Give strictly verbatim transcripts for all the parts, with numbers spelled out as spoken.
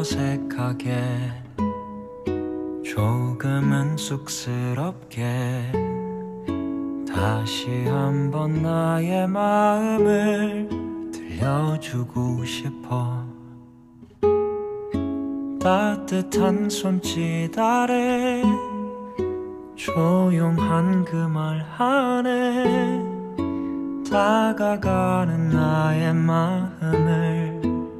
어색하게 조금은 쑥스럽게 다시 한번 나의 마음을 들려주고 싶어. 따뜻한 손짓 아래 조용한 그 말 안에 다가가는 나의 마음을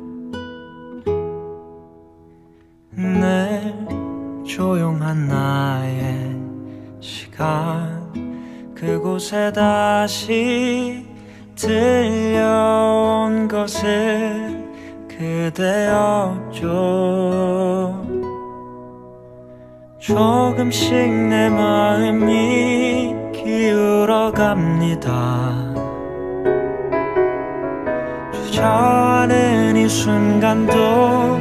내 조용한 나의 시간 그곳에 다시 들려온 것은 그대였죠. 조금씩 내 마음이 기울어갑니다. 주저하는 이 순간도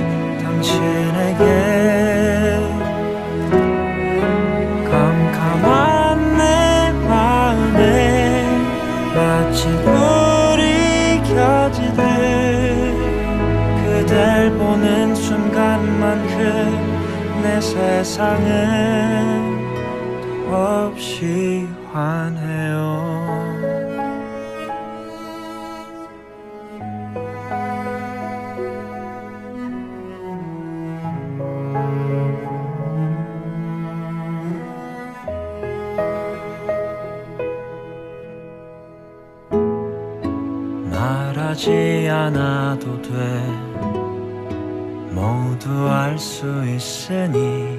당신에게 깜깜한 내 마음에 마치 불이 켜지듯 그댈 보는 순간만큼 내 세상은 더없이 환해요. 말하지 않아도 돼. 모두 알 수 있으니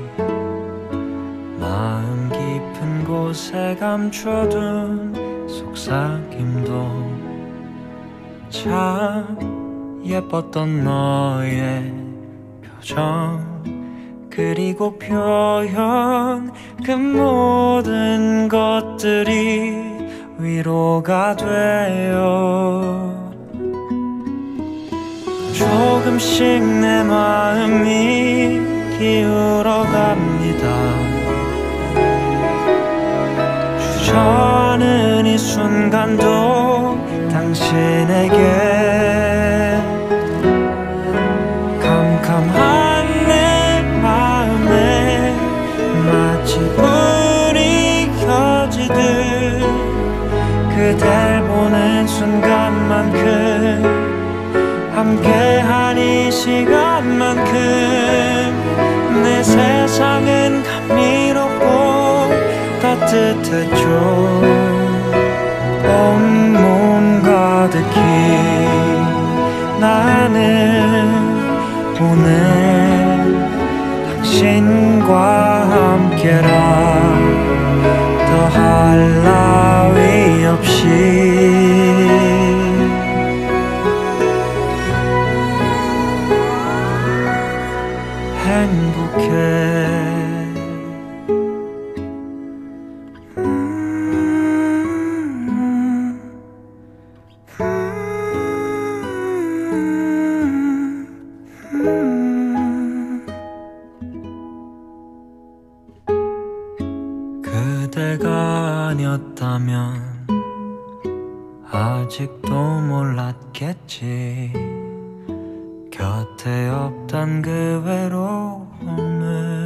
마음 깊은 곳에 감춰둔 속삭임도 참 예뻤던 너의 표정 그리고 표현 그 모든 것들이 위로가 돼요. 조금씩 내 마음이 기울어갑니다. 주저하는 이 순간도 당신에게 캄캄한 내 마음에 마치 불이 켜지듯 그댈 보는 순간만큼 함께한 이 시간만큼 내 세상은 감미롭고 따뜻했죠. 온몸 가득히 나는 오늘 당신과 함께라 더할 나위 없이 행복해. 음, 음, 음. 그대가 아니었다면 아직도 몰랐겠지. 곁에 없단 그 외로움을